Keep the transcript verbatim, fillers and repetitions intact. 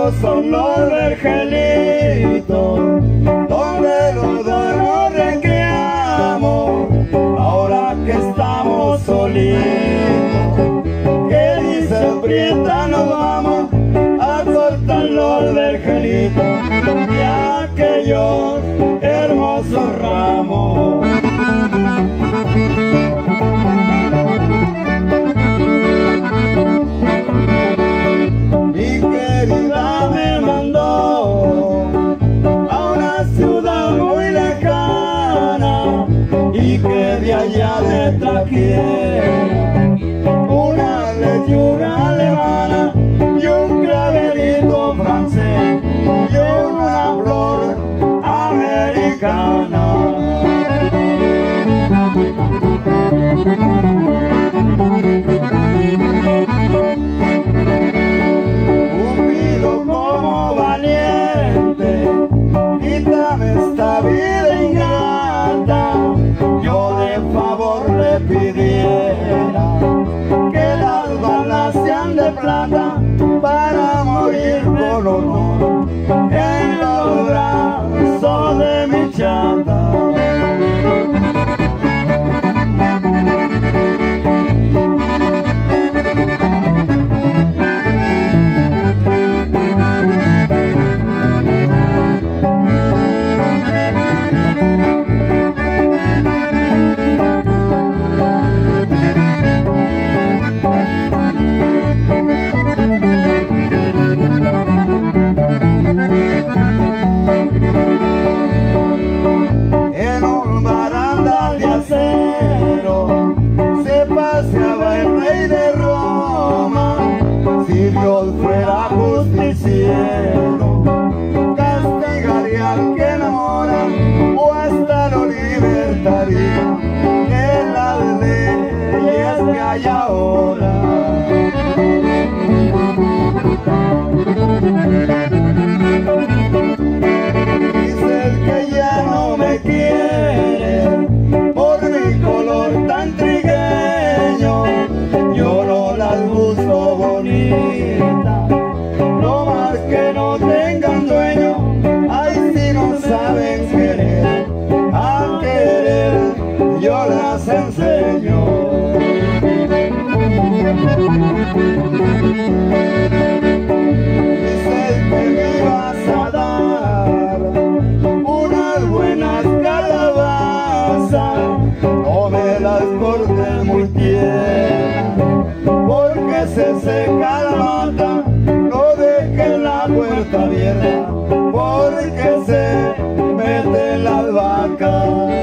estos son los vergelitos donde los dos nos recreamos, ahora que estamos solitos. Que dice Prieta, nos vamos a cortar los vergelitos y aquellos hermosos ramos. Mi querida me mandó a una ciudad muy lejana y que de allá le trajera una lechuga alemana y un clavelito francés y una flor americana. Cupido como valiente, quítame esta vida ingrata, yo de favor le pidiera que las balas sean de plata para morir con honor en los brazos de mi chata. En un barandal de acero se paseaba el rey de Roma. Si Dios fuera justiciero, castigaría al que enamora o hasta lo libertaría de las leyes que hay ahora. Quiere por mi color tan trigueño, yo no las busco bonitas, no más que no tengan dueño. Ay, si no saben querer, a querer yo las enseño. Dices que me vas a dar unas buenas calabazas, no me las cortes muy tiernas, porque se seca la mata, no dejes la puerta abierta, porque se meten las vacas.